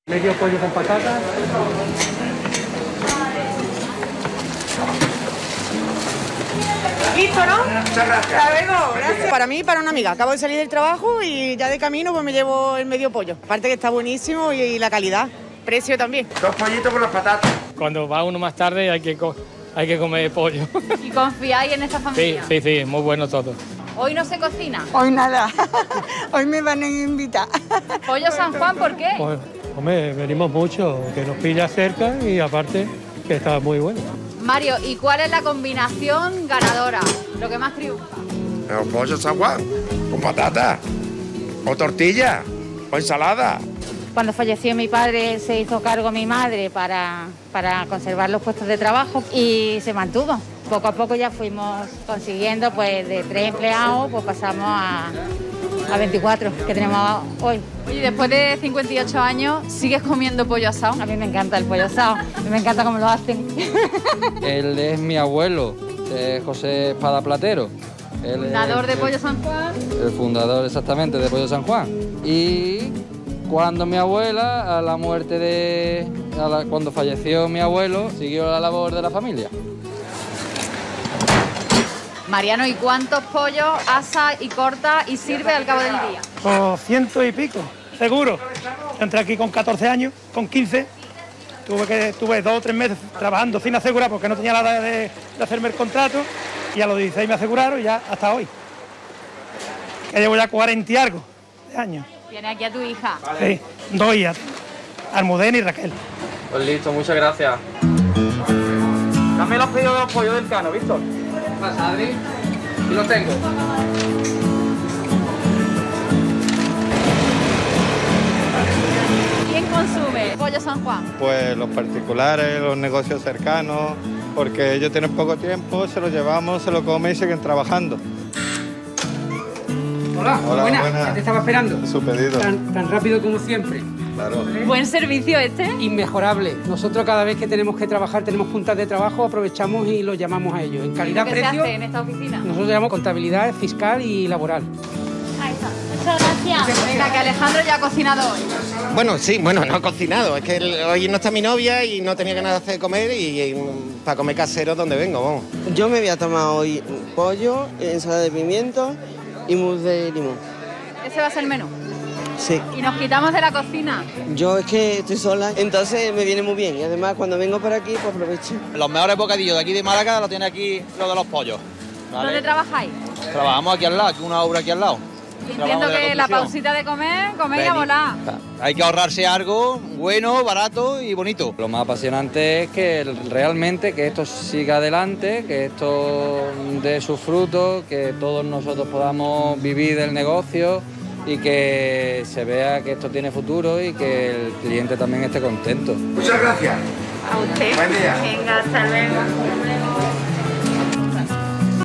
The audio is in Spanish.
Medio pollo con patatas. ¿Listo, no? Muchas gracias. Ya vengo, gracias. Para mí y para una amiga. Acabo de salir del trabajo y ya de camino pues me llevo el medio pollo. Aparte que está buenísimo y la calidad. Precio también. 2 pollitos con las patatas. Cuando va uno más tarde hay que comer pollo. ¿Y confiáis en esta familia? Sí, muy bueno todo. ¿Hoy no se cocina? Hoy nada, hoy me van a invitar. ¿Pollo San Juan por qué? Pues, hombre, venimos mucho, que nos pilla cerca y aparte que está muy bueno. Mario, ¿y cuál es la combinación ganadora? Lo que más triunfa. Los pollos San Juan, con patatas, o tortilla, o ensalada. Cuando falleció mi padre se hizo cargo mi madre para conservar los puestos de trabajo y se mantuvo. Poco a poco ya fuimos consiguiendo, pues de 3 empleados, pues pasamos a 24 que tenemos hoy. Oye, después de 58 años, ¿sigues comiendo pollo asado? A mí me encanta el pollo asado, a mí me encanta cómo lo hacen. Él es mi abuelo, José Espada Platero. Él Fundador de Pollo San Juan. El fundador exactamente de Pollo San Juan. Y cuando mi abuela, a la muerte cuando falleció mi abuelo, siguió la labor de la familia. Mariano, ¿y cuántos pollos asa y corta y sirve al cabo del día? Pues 100 y pico, seguro. Entré aquí con 14 años, con 15. Tuve 2 o 3 meses trabajando sin asegurar porque no tenía la edad de hacerme el contrato. Y a los 16 me aseguraron y ya hasta hoy. Que llevo ya 40 y algo de años. Tiene aquí a tu hija. Sí, 2 hijas, Almudena y Raquel. Pues listo, muchas gracias. Dame los pedidos de los pollos del Cano, Víctor. ¿Qué pasa, Adri? Y los tengo. ¿Quién consume Pollo San Juan? Pues los particulares, los negocios cercanos, porque ellos tienen poco tiempo, se lo llevamos, se lo comen y siguen trabajando. Hola, buenas. Ya te estaba esperando. Su pedido. Tan rápido como siempre. Claro. Buen servicio este. Inmejorable. Nosotros cada vez que tenemos que trabajar, tenemos puntas de trabajo, aprovechamos y los llamamos a ellos. En calidad-precio. ¿Qué se hace en esta oficina? Nosotros llamamos contabilidad fiscal y laboral. Ahí está, muchas gracias. Venga, que Alejandro ya ha cocinado hoy. Bueno, sí, no he cocinado. Es que hoy no está mi novia y no tenía ganas de hacer comer y para comer casero donde vengo, vamos. Yo me voy a tomar hoy pollo, ensalada de pimiento y mousse de limón. Ese va a ser el menú. Sí. Y nos quitamos de la cocina. Yo es que estoy sola, entonces me viene muy bien. Y además cuando vengo por aquí, pues aprovecho. Los mejores bocadillos de aquí de Málaga los tiene aquí lo de los pollos. ¿Vale? ¿Dónde trabajáis? Trabajamos aquí al lado, aquí una obra aquí al lado. Entiendo que la pausita de comer y a volar. Hay que ahorrarse algo bueno, barato y bonito. Lo más apasionante es que realmente que esto siga adelante, que esto dé sus frutos, que todos nosotros podamos vivir del negocio y que se vea que esto tiene futuro y que el cliente también esté contento. Muchas gracias. A usted. Buen día. Venga, hasta luego.